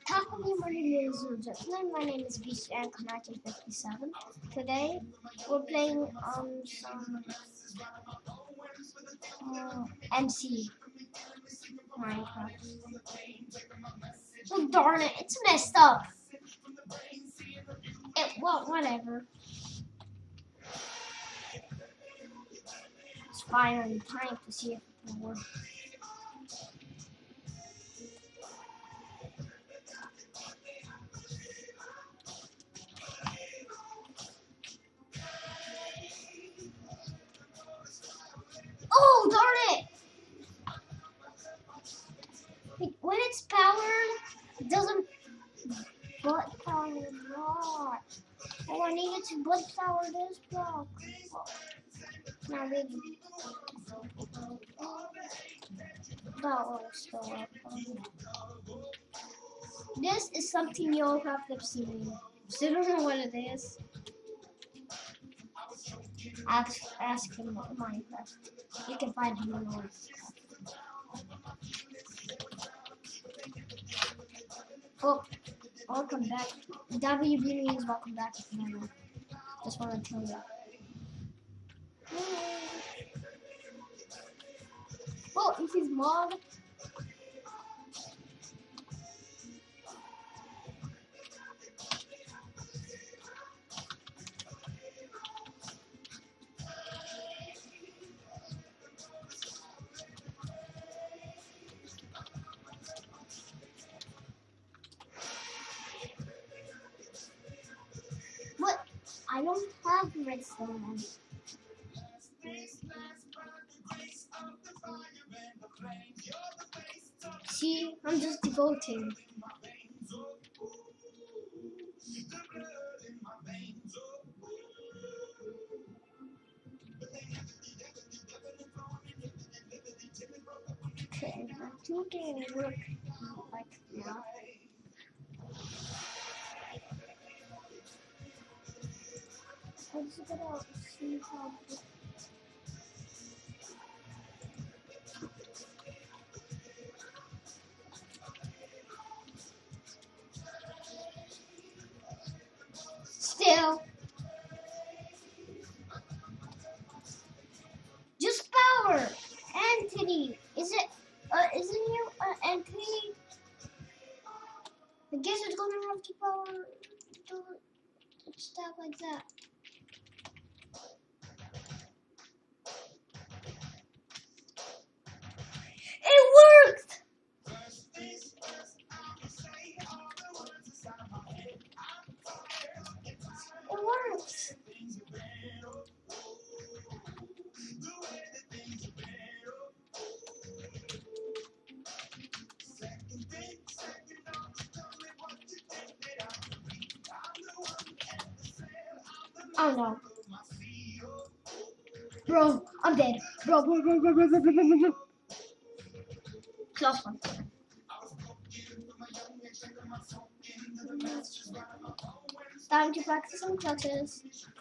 Talk to me, my name is Gentleman. My name is Beast and 1957. Today we're playing some MC Minecraft. Oh darn it, it's messed up. Well, whatever. It's finally time to see if it will work. Oh darn it! When it's powered, it doesn't butt power block. Oh, I needed to butt power this block. Now maybe that will still work. This is something you'll have to see. So I don't know what it is. Ask him on Minecraft. You can find him on Minecraft. Oh, welcome back. WB means welcome back. Just want to tell you. Oh, this is mod. What? I don't have redstone. See, I'm just devoted. Okay, I think it will work like now. Let's get out and see how. Still, just power. Anthony, is it? Isn't you Anthony? I guess it's gonna have to power do stuff like that. It worked. It works. Oh no. Bro, I'm dead. Bro. Close one. Time to practice some clutches.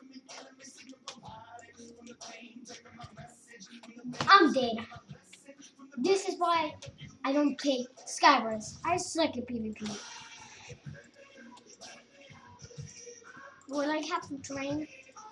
I'm dead. This is why I don't play Skywars. I suck at PvP. Will I have to train?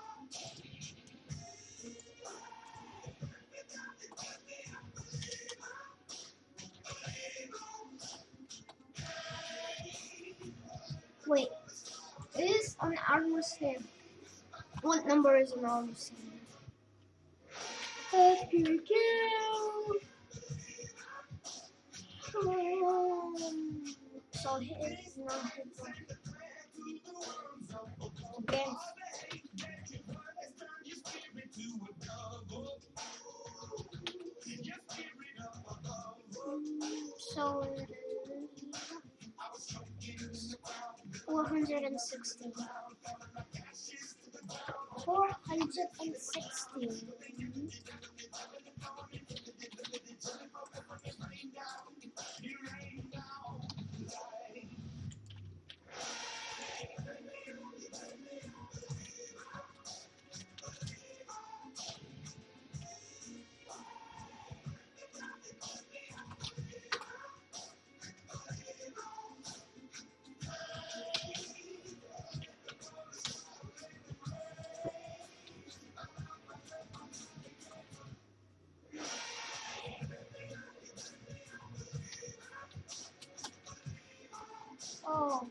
Wait, it is an armor stand. What number is an armor stand? Here we go. So it's not again. So 416. 416. Oh,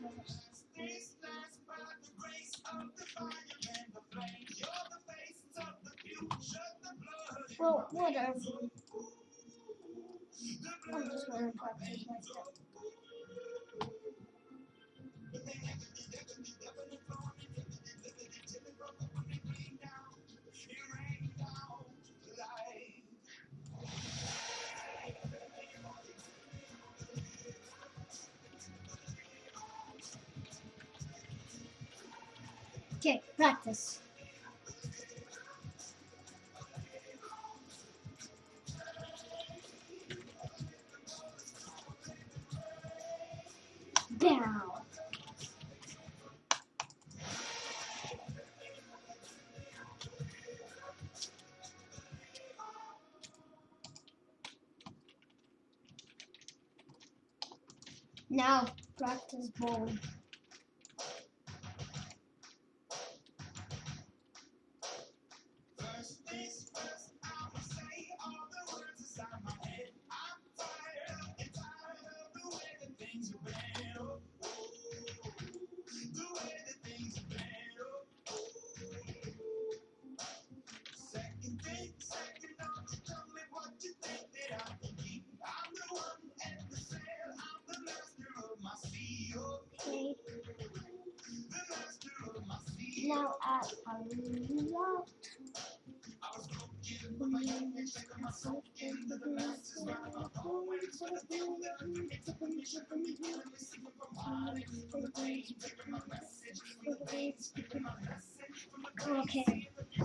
well, whatever. I'm just gonna practice like that. Okay, practice. Down. Now practice ball. Okay. Now add a lot. Okay.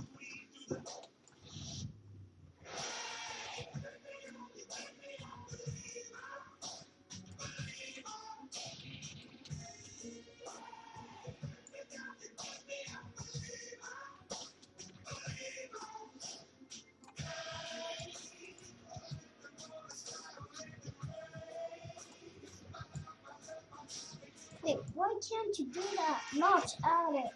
Wait, why can't you do that? Not add it.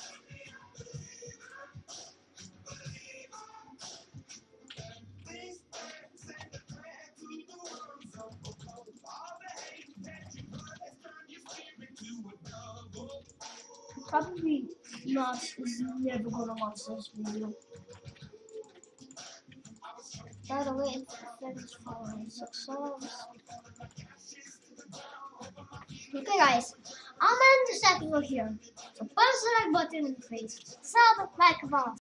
Probably not is never gonna watch this video. By the way, it's following 6 subs. Okay guys, I'm gonna end this episode here. So press the like button in the face. Sub like a boss.